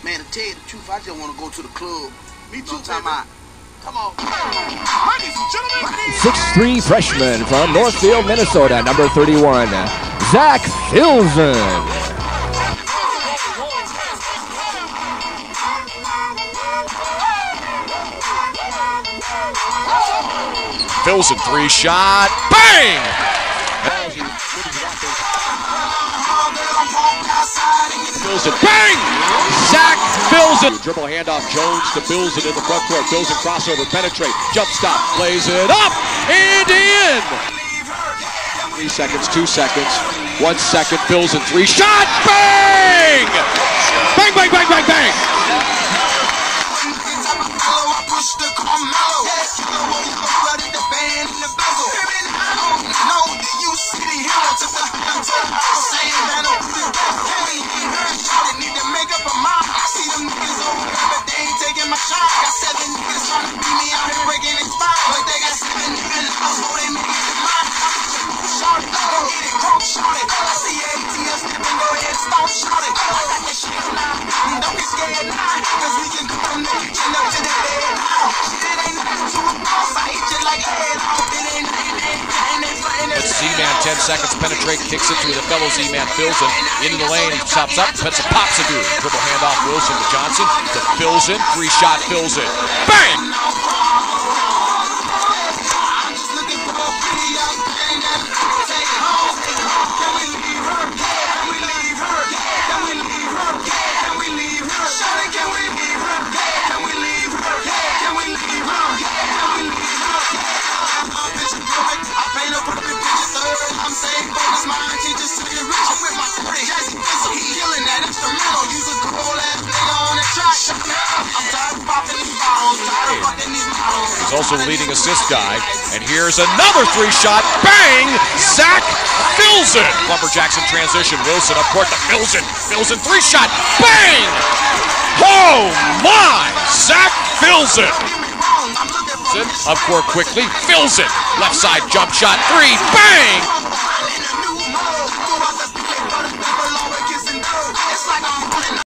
Man, to tell you the truth, I just want to go to the club. Me too, Come on. Come on. Ladies and gentlemen, 6'3" freshman from Northfield, Minnesota, number 31, Zach Filzen. Filzen, three-shot, bang! Filzen, bang! Zach Filzen. Dribble handoff, Jones to Filzen in the front court. Filzen crossover, penetrate, jump stop, plays it up and in. 3 seconds, 2 seconds, 1 second. Filzen, three-shot, bang! Bang, bang, bang, bang, bang! Z-Man, 10 seconds, penetrate, kicks it to the fellow Z-Man, Filzen, into the lane, chops up, puts a pops to do. Dribble handoff, Wilson to Johnson, to Filzen, three-shot Filzen, bang! He's also the leading assist guy, and here's another three-shot, bang! Zach Filzen! Lumberjacks in transition, Wilson up court to Filzen. Filzen, three-shot, bang! Oh my! Zach Filzen! Up court quickly, Filzen, left side jump shot, three, bang!